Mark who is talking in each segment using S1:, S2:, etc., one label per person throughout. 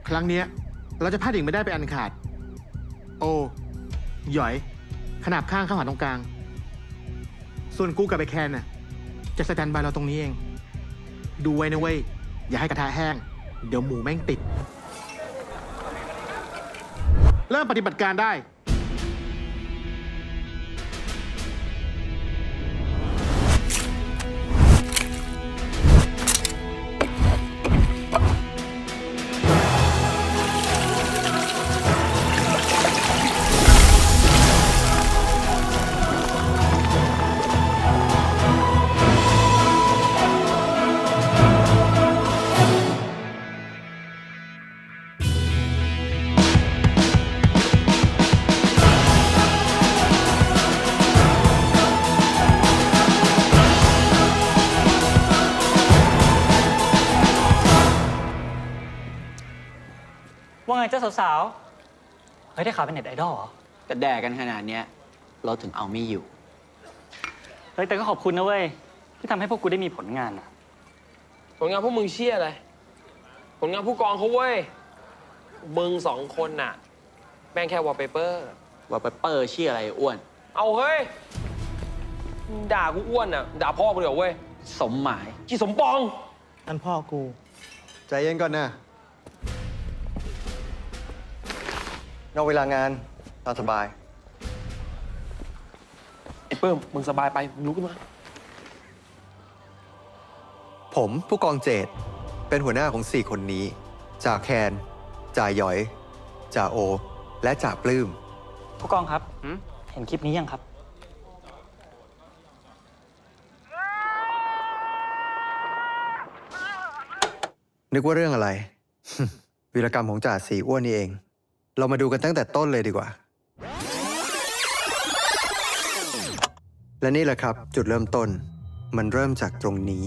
S1: ครั้งนี้เราจะพลาดดิ่งไม่ได้ไปอันขาดโอ้หยอยขนาบข้างเข้าหาตรงกลางส่วนกูกับไอ้แคนน่ะจะสแตนบายเราตรงนี้เองดูไว้นะเว้ยอย่าให้กระทะแห้งเดี๋ยวหมูแม่งติดเริ่มปฏิบัติการได้
S2: ว่าไงเจ้าสาวๆเฮ้ยได้ข่าวเป็นเน็ตไอดอลเหรอ
S3: ก็แดกกันขนาดเนี้ยเราถึงเอาไม่อยู่
S2: เฮ้ยแต่ก็ขอบคุณนะเว้ยที่ทำให้พวกกูได้มีผลงานอะ
S4: ผลงานพวกมึงเชี่ยอะไรผลงานผู้กองเขาเว้ยมึง2 คนน่ะแม่งแค่วอลเปเปอร์
S3: เชี่ยอะไรอ้วน
S4: เอาเฮ้ยด่ากูอ้วนน่ะด่าพ่อกูเดี๋ยวเว้ย
S3: สมหมาย
S4: ที่สมปอง
S1: นั่นพ่อกูใจเย็นก่อนนะนอกเวลางานตามสบาย
S4: ไอ้เปิ้มมึงสบายไปมึงลุกขึ้นมา
S5: ผมผู้กองเจตเป็นหัวหน้าของ4 คนนี้จ่าแคนจ่าหยอยจ่าโอและจ่าปลื้ม
S2: ผู้กองครับเห็นคลิปนี้ยังครับ
S5: นึกว่าเรื่องอะไร วีรกรรมของจ่าสีอ้วนนี่เองเรามาดูกันตั้งแต่ต้นเลยดีกว่าและนี่แหละครับจุดเริ่มต้นมันเริ่มจากตรงนี้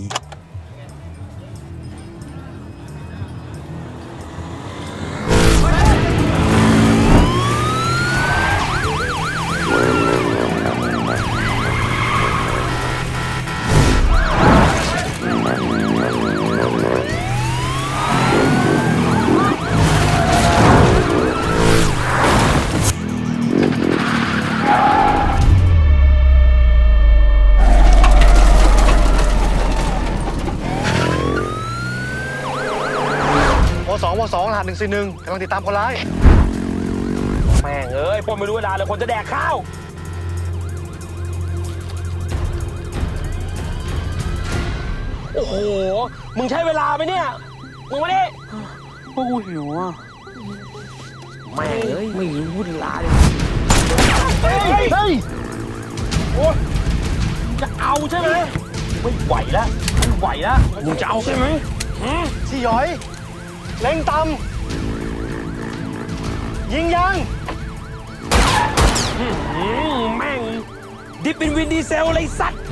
S1: 2 รหัส 141กำลังติดตามคนร้าย
S4: แม่งเอ้ยพวกไม่รู้เวลาเลยคนจะแดกข้าวโอ้โหมึงใช้เวลาไหมเนี่ยมึงมาดิ
S2: พวกกูหิวอ่ะ
S4: แม่งเอ้ยไม่รู้เวลาเลย
S1: เฮ้ย
S4: โอ้ยจะเอาใช่ไหมไม่ไหวแล้วมึงจะเอาใช่ไหม
S1: สี่หยอยเล็งต่ำยิงยัง
S4: แม่งดิบเป็นวินดีเซลเลยสัตว์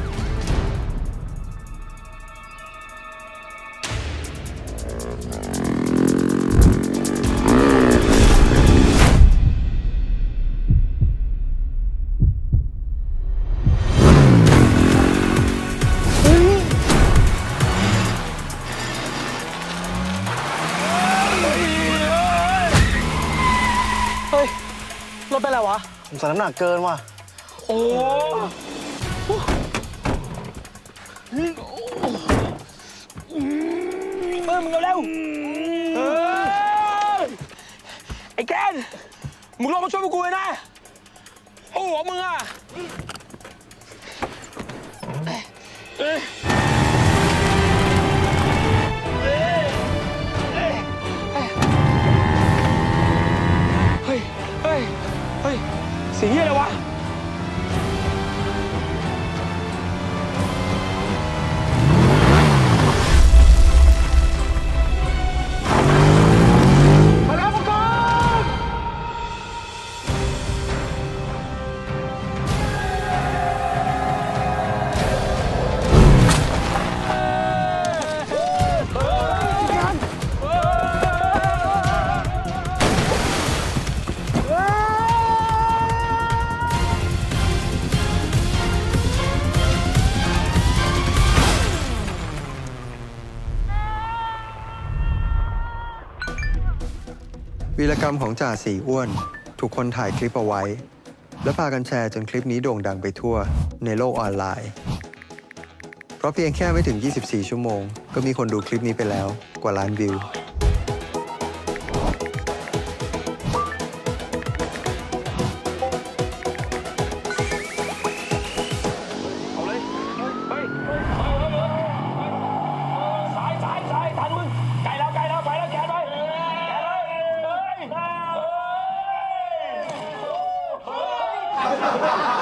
S1: รถเป็นอะไรวะผมใส่น้ำหนักเกินว่ะ
S4: โอ้มึงเร็วไอ้แกนมึงลงมาช่วยพวกกูเลยนะโอ้โหมึงอ่ะสีอะไรวะ
S1: มาแล้วผู้กอง
S5: วีรกรรมของจ่าสีอ้วนถูกคนถ่ายคลิปเอาไว้ และพากันแชร์จนคลิปนี้โด่งดังไปทั่วในโลกออนไลน์ เพราะเพียงแค่ไม่ถึง 24 ชั่วโมง ก็มีคนดูคลิปนี้ไปแล้วกว่าล้านวิว
S4: เอาเลย เฮ้ยสายทันมึง ไกลแล้วไปแล้วแกไปแกเลยเฮ้ย